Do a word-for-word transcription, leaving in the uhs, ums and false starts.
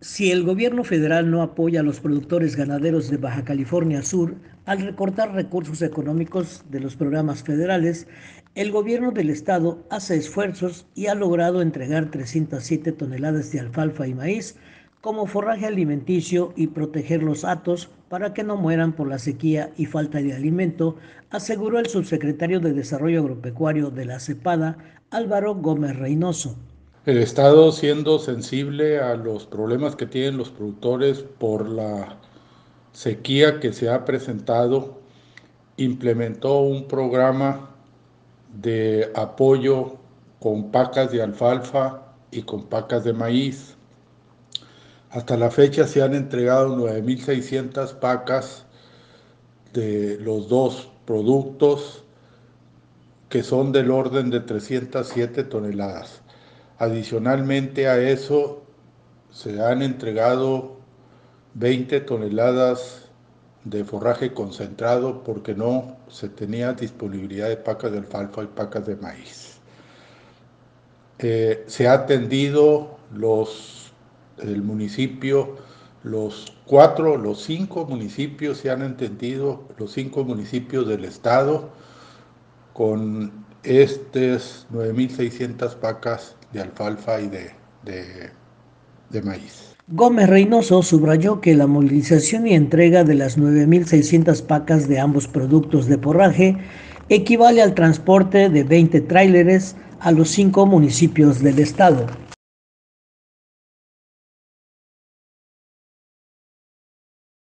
Si el gobierno federal no apoya a los productores ganaderos de Baja California Sur al recortar recursos económicos de los programas federales, el gobierno del estado hace esfuerzos y ha logrado entregar trescientas siete toneladas de alfalfa y maíz como forraje alimenticio y proteger los hatos para que no mueran por la sequía y falta de alimento, aseguró el subsecretario de Desarrollo Agropecuario de la CEPADA, Álvaro Gómez Reynoso. El Estado, siendo sensible a los problemas que tienen los productores por la sequía que se ha presentado, implementó un programa de apoyo con pacas de alfalfa y con pacas de maíz. Hasta la fecha se han entregado nueve mil seiscientas pacas de los dos productos, que son del orden de trescientas siete toneladas. Adicionalmente a eso, se han entregado veinte toneladas de forraje concentrado porque no se tenía disponibilidad de pacas de alfalfa y pacas de maíz. Eh, se ha atendido los, el municipio, los cuatro, los cinco municipios se han atendido, los cinco municipios del estado, con estas nueve mil seiscientas pacas de alfalfa y de, de, de maíz. Gómez Reynoso subrayó que la movilización y entrega de las nueve mil seiscientas pacas de ambos productos de forraje equivale al transporte de veinte tráileres a los cinco municipios del estado.